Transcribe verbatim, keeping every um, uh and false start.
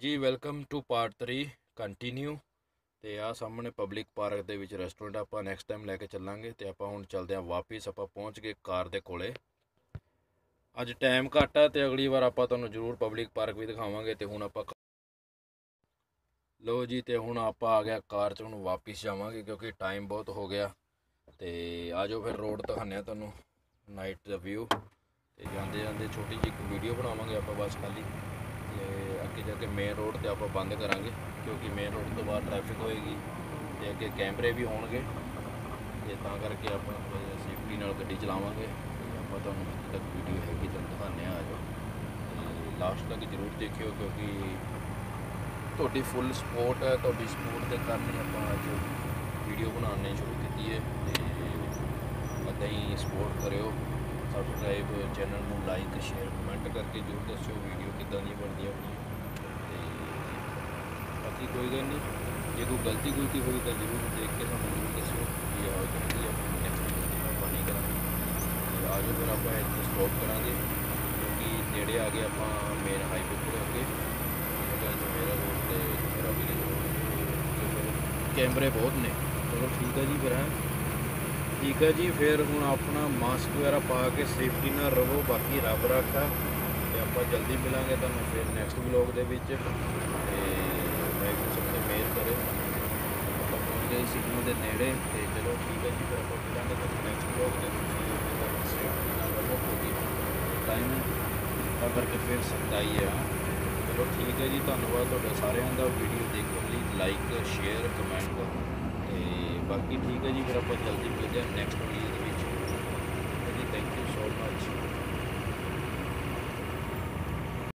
Ji welcome to part three continue. तो आ सामने पब्लिक पार्क के विच रेस्टोरेंट आप नैक्सट टाइम लैके चलांगे। तो आप हुण चलते हैं वापस, आप पहुँच गए कार के कोले। अज टाइम घट है तो अगली बार आप तुहानूं जरूर पब्लिक पार्क भी दिखावांगे। तो हुण आप लो जी, तो हुण आप आ गया कार च, हुण वापस जावांगे क्योंकि टाइम बहुत हो गया। तो आ जाओ फिर रोड दिखाने तुहानूं नाइट का व्यू। तो जाते जाते छोटी जी एक वीडियो बनावांगे आप बस खाली। तो अगे जाके मेन रोड तो आप बंद करा क्योंकि मेन रोड तो बाहर ट्रैफिक होएगी तो अगे कैमरे भी होणगे। तो करके आप सेफ्टी नाल गड्डी चलावांगे। आप तुहानूं जिथे तक वीडियो हैगी तुहानूं दिखाने आ जाओ, तो लास्ट तक जरूर देखियो क्योंकि तुहाडी फुल सपोर्ट है। तुहाडी सपोर्ट के कारण आप अज वीडियो बनाने शुरू की है। तो अदा ही सपोर्ट करो, सबसक्राइब चैनल में लाइक शेयर कमेंट करके जरूर दस्यो वीडियो किदां दी बनदी अपनी। बाकी कोई गल नहीं, जे कोई गलती गुलती हुई तो जरूर देख के सानूं जरूर दस्यो कि आओ चाहिए अपनी नैक्सट वीडियो आप नहीं करा। आ जाओ फिर आप इतने स्टॉप करा क्योंकि नेड़े आ गए आप मेन हाईवे पर अगे मेरा रोड से मेरा विलेज रोड। कैमरे बहुत ने, चलो ठीक है जी फिर है ठीक है जी। फिर हुण अपना मास्क वगैरह पा के सेफ्टी ना रहो। बाकी रब रखा तो आप जल्दी मिलांगे तुहानूं फिर नैक्सट व्लॉग दे विच। सबसे मेहर करे आप पहुँच गए सिग्नल के नेड़े। तो चलो ठीक है जी, फिर आप मिलांगे तो नैक्सट व्लॉग दे सेफ्टी ना रहो क्योंकि टाइम करके फिर सकता ही है। चलो ठीक है जी, धन्यवाद तुहाडा सारिਆਂ ਦਾ वीडियो देखने ਲਈ। Like share comment. तो बाकी ठीक है जी, फिर आप जल्दी मिलते हैं नैक्सट वीडियो।